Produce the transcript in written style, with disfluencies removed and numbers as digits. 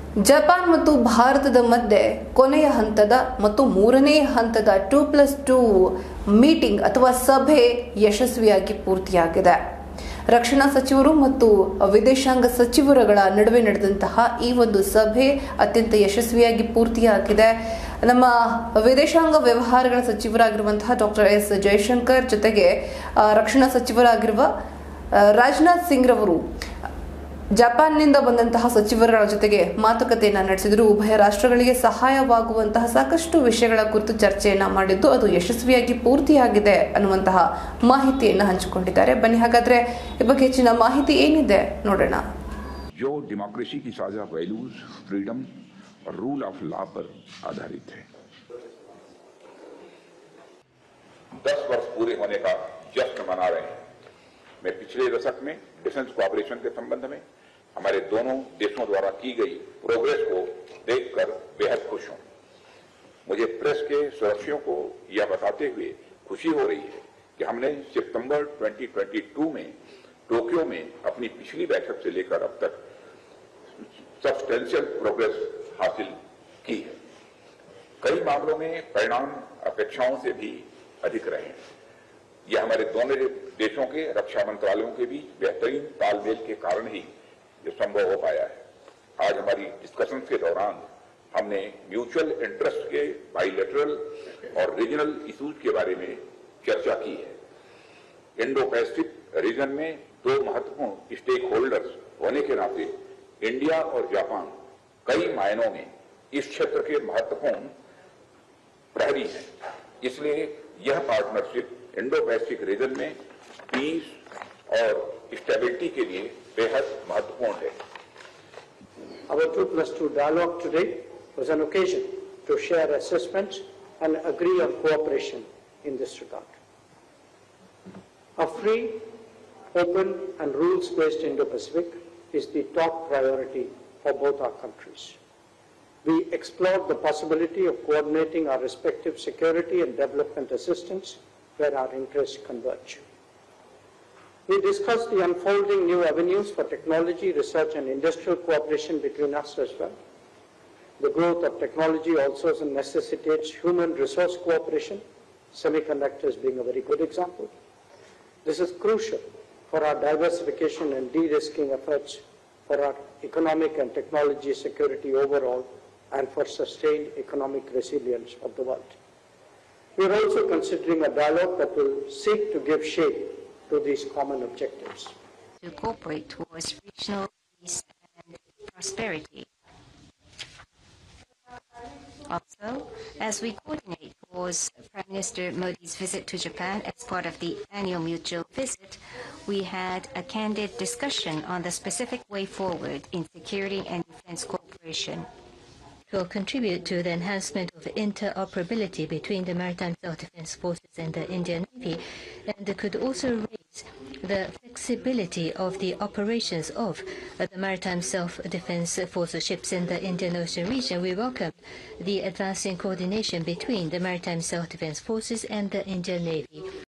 Japan ಮತ್ತು ಭಾರತದ ಮಧ್ಯೆ ಕೊನೆಯ ಹಂತದ ಮತ್ತು ಮೂರನೇ ಹಂತದ 2+2 ಮೀಟಿಂಗ್ ಅಥವಾ ಸಭೆ ಯಶಸ್ವಿಯಾಗಿ ಪೂರ್ತಿಯಾಗಿದೆ. ರಕ್ಷಣಾ ಸಚಿವರು ಮತ್ತು ವಿದೇಶಾಂಗ ಸಚಿವರುಗಳ ನಡುವೆ ನಡೆದಂತಹ ಈ ಒಂದು ಸಭೆ ಅತ್ಯಂತ ಯಶಸ್ವಿಯಾಗಿ ಪೂರ್ತಿಯಾಗಿದೆ. ನಮ್ಮ ವಿದೇಶಾಂಗ ವ್ಯವಹಾರಗಳ ಸಚಿವರಾಗಿರುವಂತಹ ಡಾಕ್ಟರ್ ಎಸ್ ಜಯಶಂಕರ್ ಜೊತೆಗೆ ರಕ್ಷಣಾ ಸಚಿವರಾಗಿರುವ ರಾಜನಾಥ್ ಸಿಂಗ್ ರವರು ಜಪಾನ್ನಿಂದ ಬಂದಂತಹ ಸಚಿವರ ಜೊತೆಗೆ ಮಾತುಕತೆಯನ್ನು ನಡೆಸಿದರು. ಉಭಯ ರಾಷ್ಟ್ರಗಳಿಗೆ ಸಹಾಯವಾಗುವಂತಹ ಸಾಕಷ್ಟು ವಿಷಯಗಳ ಕುರಿತು ಚರ್ಚೆಯನ್ನ ಮಾಡಿದ್ದು ಅದು ಯಶಸ್ವಿಯಾಗಿ ಪೂರ್ತಿಯಾಗಿದೆ ಅನ್ನುವಂತಹ ಮಾಹಿತಿಯನ್ನು ಹಂಚಿಕೊಂಡಿದ್ದಾರೆ. ಬನ್ನಿ ಹಾಗಾದ್ರೆ ಈ ಬಗ್ಗೆ ಹೆಚ್ಚಿನ ಮಾಹಿತಿ ಏನಿದೆ ನೋಡೋಣ. जो डेमोक्रेसी की साझा वैल्यूज, फ्रीडम और रूल ऑफ लॉ पर आधारित है. 10 वर्ष पूरे होने का जश्न मना रहे हैं. मैं पिछले दशक में डिफेंस कोऑपरेशन के संबंध में हमारे दोनों देशों द्वारा की गई प्रोग्रेस को देखकर बेहद खुश हूं. मुझे प्रेस के सदस्यों को यह बताते हुए खुशी हो रही है कि हमने सितंबर 2022 में टोक्यो में अपनी पिछली बैठक से लेकर अब तक सब्सटेंशियल प्रोग्रेस हासिल की है. कई मामलों में परिणाम अपेक्षाओं से भी अधिक रहे हैं. यह हमारे दोनों देशों के रक्षा मंत्रालयों के बीच बेहतरीन तालमेल के कारण ही ये संभव हो पाया है. आज हमारी डिस्कशन के दौरान हमने म्यूचुअल इंटरेस्ट के बाइलेटरल और रीजनल इश्यूज के बारे में चर्चा की है. इंडो पैसिफिक रीजन में दो महत्वपूर्ण स्टेक होल्डर्स होने के नाते इंडिया और जापान कई मायनों में इस क्षेत्र के महत्वपूर्ण प्रहरी हैं. इसलिए यह पार्टनरशिप इंडो पैसिफिक रीजन में पीस और स्टेबिलिटी के लिए बेहद महत्वपूर्ण है. Our 2+2 dialogue today was an occasion to share assessments and agree on cooperation in this regard. A free, open and rules-based Indo-Pacific is the top priority for both our countries. We explored the possibility of coordinating our respective security and development assistance where our interests converge. We discussed the unfolding new avenues for technology, research and industrial cooperation between us as well. The growth of technology also necessitates human resource cooperation, semiconductors being a very good example. This is crucial for our diversification and de-risking efforts, for our economic and technology security overall, and for sustained economic resilience of the world. We are also considering a dialogue that will seek to give shape to these common objectives. To cooperate towards regional peace and prosperity. Also, as we coordinate towards Prime Minister Modi's visit to Japan as part of the annual mutual visit, we had a candid discussion on the specific way forward in security and defense cooperation. Will contribute to the enhancement of interoperability between the Maritime Self-Defense Forces and the Indian Navy, and could also raise the flexibility of the operations of the Maritime Self-Defense Forces ships in the Indian Ocean region. We welcome the advancing coordination between the Maritime Self-Defense Forces and the Indian Navy.